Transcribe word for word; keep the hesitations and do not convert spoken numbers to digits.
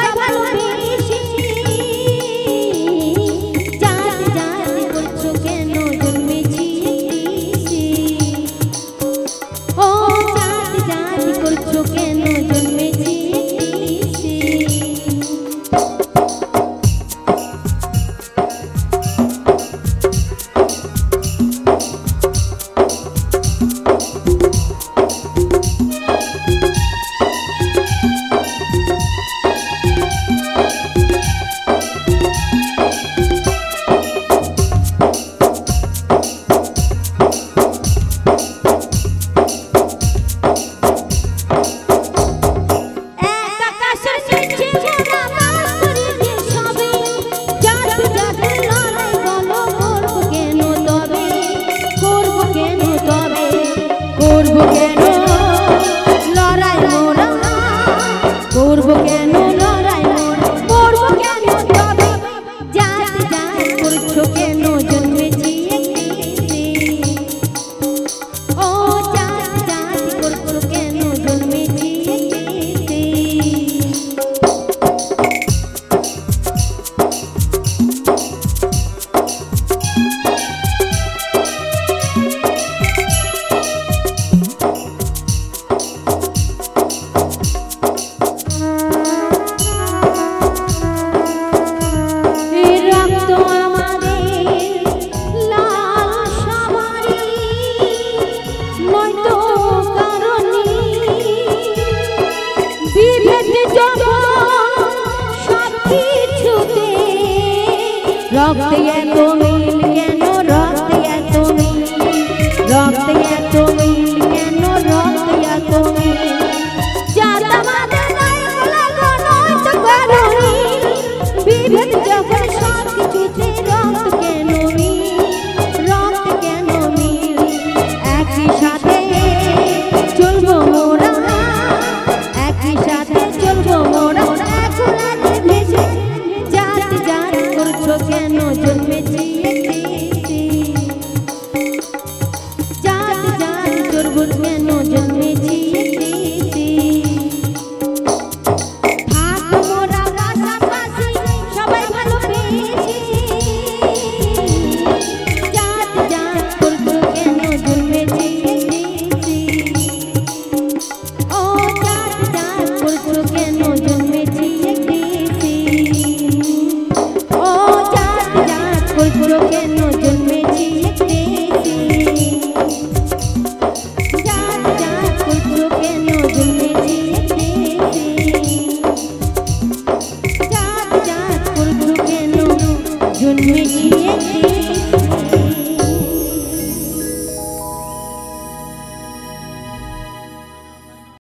रक्त ये तो मिल केनो रक्त ये तो मिल रक्त ये तो मिल केनो रक्त ये तो मिल जाता माने नहीं लगो नहीं तो करोनी विभेद जगत सब কিছুতে रक्त केनो मिल रक्त केनो मिल একই সাথে চলবো মোরা একই সাথে চলবো মোরা একলাতে ভেসে জাত জাত করছো কেন জন্মেছি একটি জাত জাত করবো কেন জন্মেছি একটি থাক মোরা পাশাপাশি সবাই ভালো পেয়েছি জাত জাত করছো কেন জন্মেছি একটি ও জাত জাত করছো কেন জন্মেছি একটি ও জাত জাত করছো কেন জন্মেছি একটি জাত জাত করছো কেন জন্মেছি একটি জাত জাত করছো কেন জন্মেছি একটি